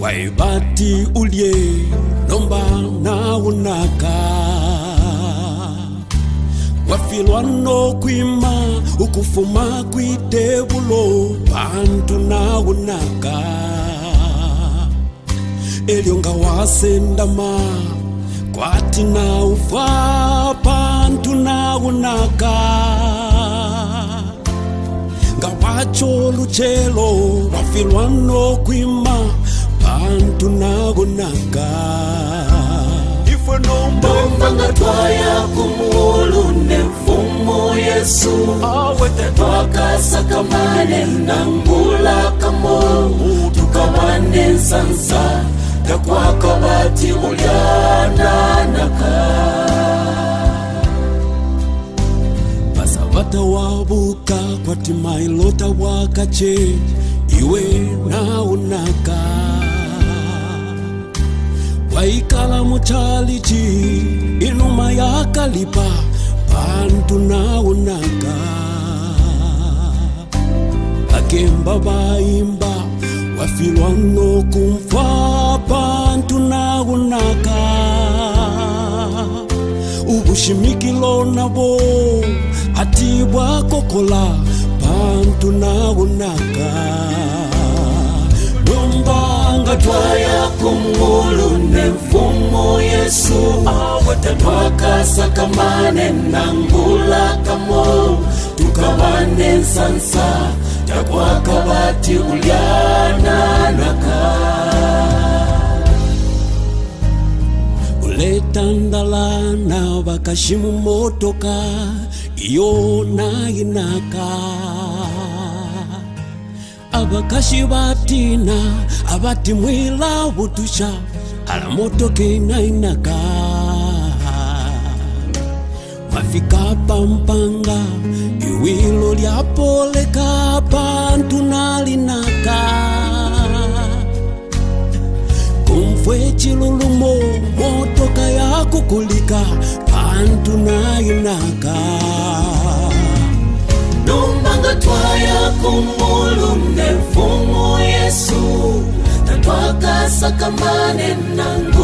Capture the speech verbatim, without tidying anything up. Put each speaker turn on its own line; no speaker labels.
waibati ulye nomba na unaka wafilwa no kwima ukufuma kwitebulo bantu na unaka elionga wasendama kwati na ufa bantu na unaka ngawacho luchelo wafilwa no kwima bantu na unaka ifwe nomba
Mangatwaya kumulu nefumo Yesu awete twakasa kamane nangula kamo tukawane sansa takwakabati ulyana naka
basabata wabuka kwa timailota wakache iwe na unaka waikala muchalichi inuma yakalipa bantu na unaka akemba baimba wafilwa no kumfa bantu na unaka ubushimikilo nabo atibwa kokola bantu na unaka
Mangatwaya kumulu nefumo Yesu awete twakasa kamane nangula kamo tukawane sansa takwakabati ulyana naka
uletandala na bakashimu motoka iyo na inaka abakashi batina abati mwila butusha ala motoke na inaka mafika pampanga iwilo lyapoleka bantu nalinaka kumfwe chilulumo motoka ya kukulika bantu na inaka
Mangatwaya kumulu nefumo Yesu tatwakasa kamane nangu